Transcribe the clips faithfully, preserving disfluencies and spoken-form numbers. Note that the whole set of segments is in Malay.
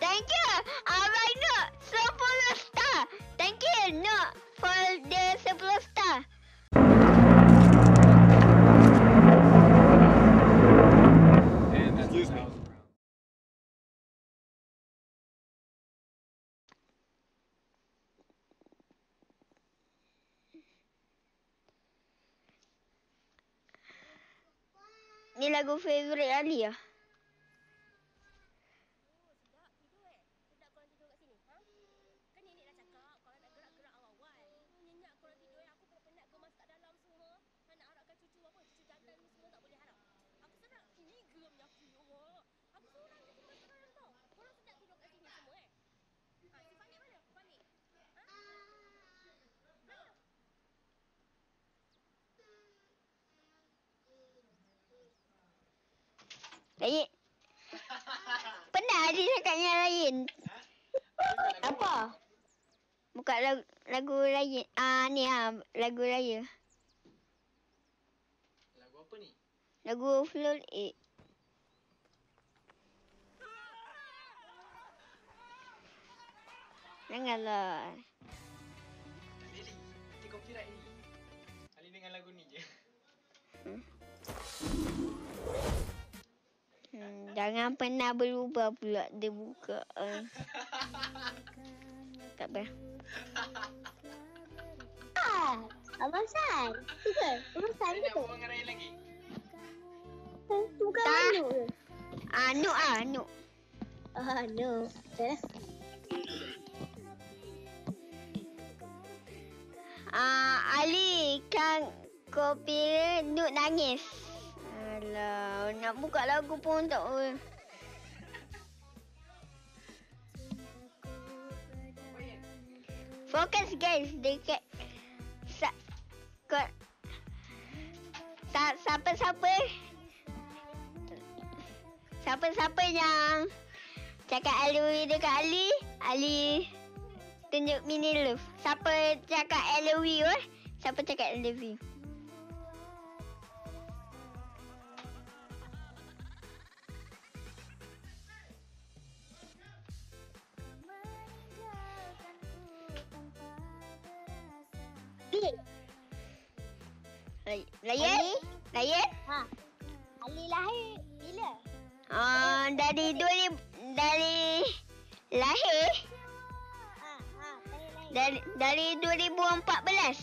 Thank you. Abang Nukk sepuluh star. Thank you Nukk for the sepuluh star. Ni lagu favourite Ali lah. Lain. Pernah dia cakap yang lain. Apa? Buka lagu, lagu lain. Ah ni ah lagu raya. Lagu apa ni? Lagu Flow eight. Janganlah. Ali, nanti copyright ni. Ali dengan lagu ni je. Hmm. Hmm, jangan pernah berubah pula dia buka. Uh. Tak apa. Ah, Abang San. Betul. Abang San Nak betul. buang dengan Ryan lagi? Bukan Tak. Nukk ke? Ah, Nukk ah, Nukk. Ah, Nukk. Betul. Ah, Ali kan kopi Nukk nangis. Alah, nak buka lagu pun tak boleh. Fokus guys, dekat sa, kot, sa, siapa-siapa siapa-siapa yang cakap I love you dekat Ali, Ali tunjuk mini love. Siapa cakap I love you eh? Siapa cakap I love you? Layan? Layan? Ha. Ali lahir bila? Ah, dari dua ribu dari lahir Ha, ha, lahir lahir. dari dari dua ribu empat belas.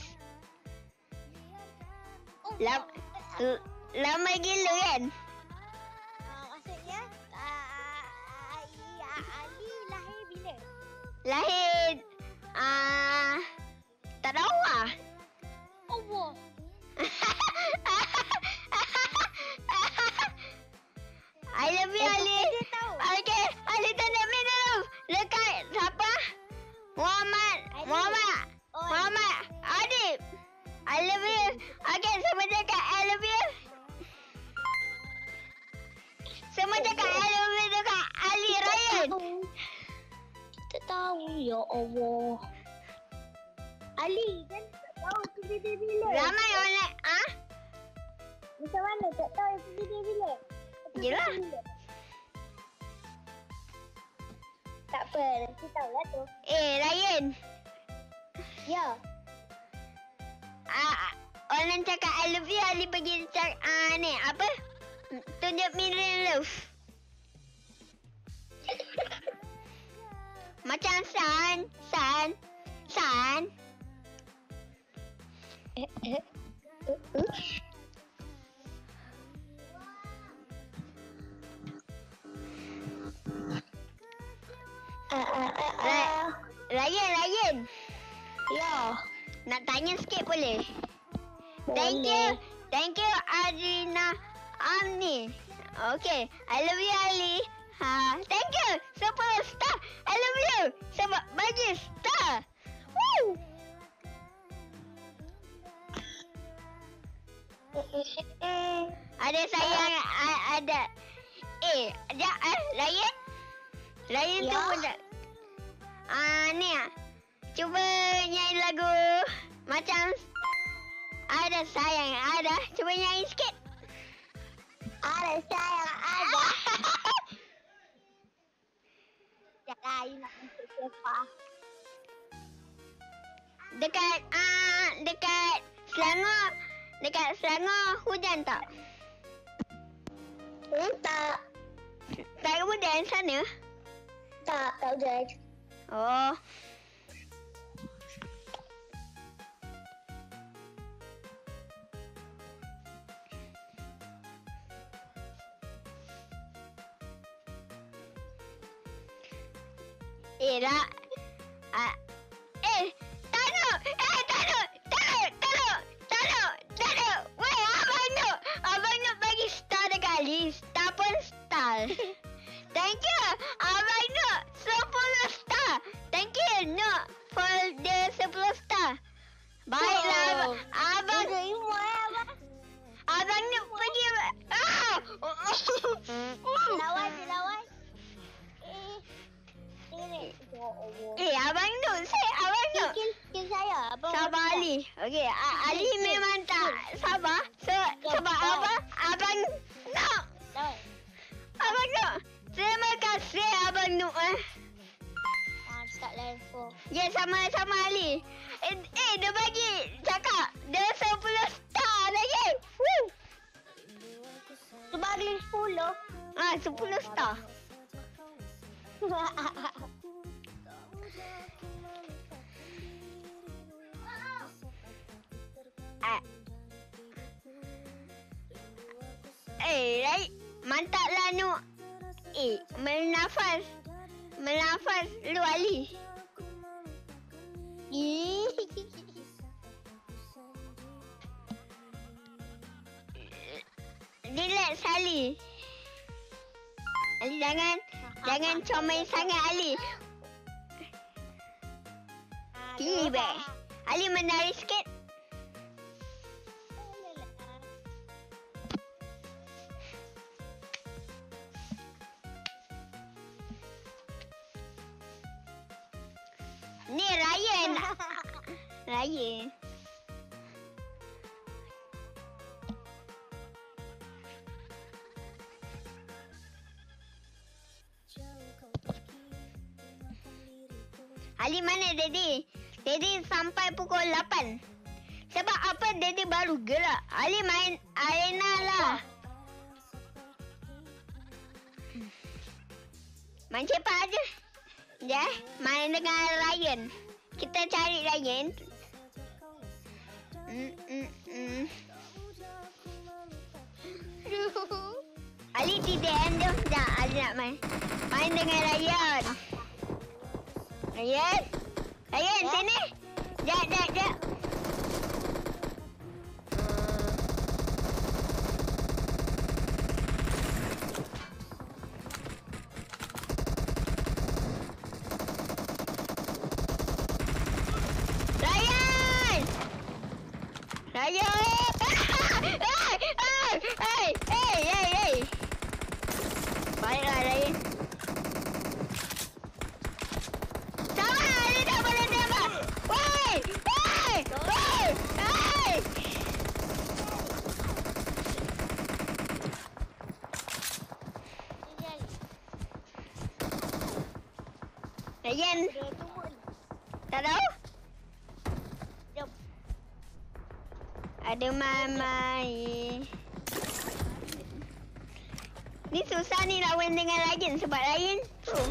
Oh, Lam, l- lama gila kan? uh, maksudnya uh, Ali lahir bila? Lahir ah tak tahu ah. Allah. I love you Ali. Dia tahu. Okay, Ali tanda me dulu. Dekat siapa? Muhammad. Ali. Muhammad. Oh, Muhammad. Adib. I love you. Okay, semua cakap I love you. Semua cakap I love you dekat Ali Ryan. Kita tahu ya Allah. Ali kan tak tahu tu dia bila. Ramai orang ah? Macam mana tak tahu tu dia bila? Yelah. Tak apa, nanti tahulah tu. Eh, Ryan. Ya. Ah, orang cakap I love you, Ali pergi cakap ah ni apa? Tunjuk mirror love. Macam San, San, San. Eh, eh. Uh, uh. Ah, ah, ah, ah. Ryan, Ryan. Ya. Nak tanya sikit boleh? Boleh. Thank you. Thank you Adrina Amni. Okay, I love you Ali. Ha, thank you. Super star. I love you. Sebab bagi star. Woo. Ada sayang a- ada. Eh, ada eh Ryan. Ryan Ya. tu pun tak. Ah, ni ah. Cuba nyanyi lagu macam ada sayang ada. Cuba nyanyi sikit. Ada sayang ada. Cakap I nak masuk sepak. Dekat ah dekat Selangor, dekat Selangor hujan tak? Hmm, tak. Tak hujan sana? Tak, tak hujan. Oh. Eh lah. Ah. Eh, Tanuk. Eh, Tanuk. Tanuk, Tanuk. Tanuk, Tanuk. Weh, Abang Nuk. Abang Nuk bagi star dekat Ali. Star pun star. Thank you. Abang Nuk. sepuluh star. Thank you, Nuk. For the sepuluh star. Baiklah, Abang. Abang. Abang Nuk pergi. Ah! Lawan je, lawan. Eh. Ini. Ya Allah. Eh, Abang Nuk. Saya, Abang Nuk. Kill, kill saya. Abang Sabar Abang. Ali. Okey, A- Ali memang tak sabar. So, sebab apa? Abang Nuk. Lawan. Abang Nuk. Terima kasih Abang Nuk eh. Ah, start level. Ya, sama-sama Ali. Eh, eh, dia bagi cakap. Dia sepuluh star lagi. Woo. Sebagai sepuluh. Ah, sepuluh star. Ah. Eh, right. Mantaplah Nuk. Eh, menafas. Menafas lu Ali. Relax Ali. Ali jangan jangan comel sangat Ali. Tiba. Ali menari sikit. Ni Ryan. Ryan. Ali mana Daddy? Daddy sampai pukul lapan. Sebab apa Daddy baru gerak? Ali main arena lah. Main cepat aja. Ya, main dengan Ryan. Kita cari Ryan. Mm, mm, mm. Ali tidak endam. Sekejap, Ali nak main. Main dengan Ryan. Ryan. Ryan, Ya? sini. Sekejap, sekejap, sekejap. Ryan! Ryan! Hey! Hey! Hey! Hey! Hey! Hey! Baiklah, Ryan. Sabar! Dia tak boleh tembak! Woi! Woi! Woi! Hey! Ryan, Dia turun. tak tahu? Jom. Ada mamai. Ni susah ni lawan dengan Ryan sebab Ryan pro.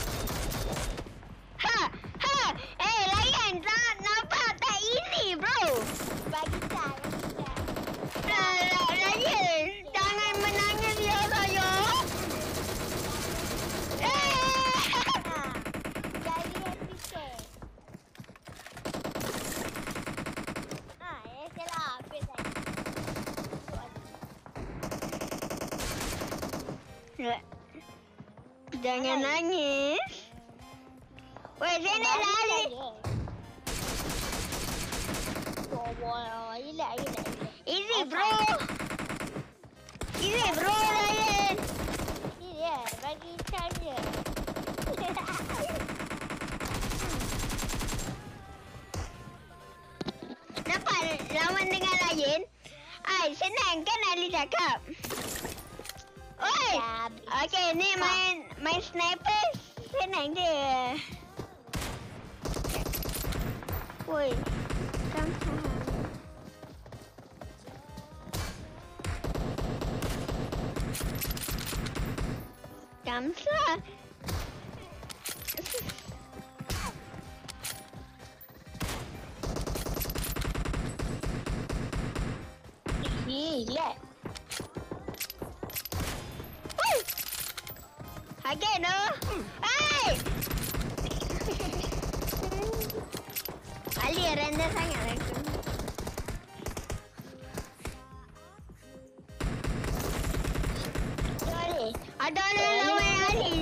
Ha! Ha! Eh, Ryan tak nampak tak easy, bro. Bagi tak, bagi tak. Ra- Ra- Ryan, jangan menangis ya saya. Eh! Ha. Jadi yang fikir. Ha, ya salah. Habis saya. Jangan nangis. Weh, sini lah Ali. Oh, relax, relax. Easy, bro. Easy, bro, Ryan. Ni dia, bagi chance je. Nampak lawan dengan Ryan? Ai, senang kan Ali cakap? Oi! Ya, Okey, ni main main sniper Senang je. Woi. Kamsah. Kamsah. Gila. Hagen tu. Hai! Ali render sangat aku. Boleh. Ada orang lawan Ali.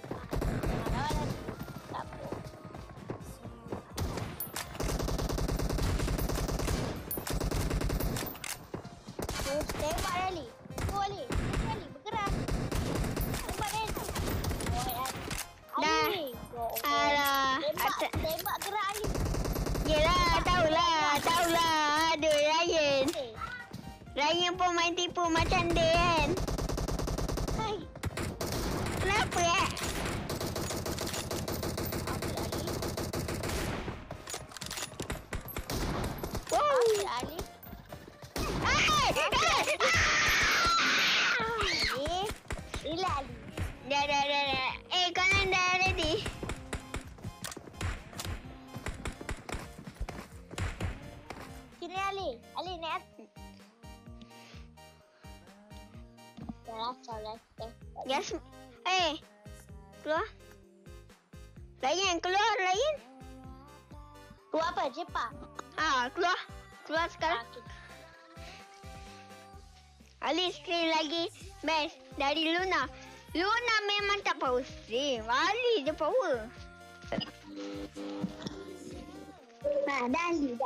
Terus tembak Ali. Boleh. Ali bergerak. Tembak Ali. Dah. Ali. Alah. Tembak, Atas. tembak gerak Ali. Yelah, tahulah. Tahulah. Aduh, Ryan. Ryan pun main tipu macam dia kan. Hai. Kenapa eh? Wow. Ali. Hai! Hai! Ali. Relax Ali. Dah, dah, dah, dah. Eh, kalian dah ready? Sini Ali. Ali naik. Salah, salah. Gas. Eh. Keluar. Ryan, keluar Ryan. Tu apa? Cepat. Ha, keluar. Keluar sekarang. Ali screen lagi best dari Luna. Luna memang tak pusing. Ali je power. Nah, dah Ali.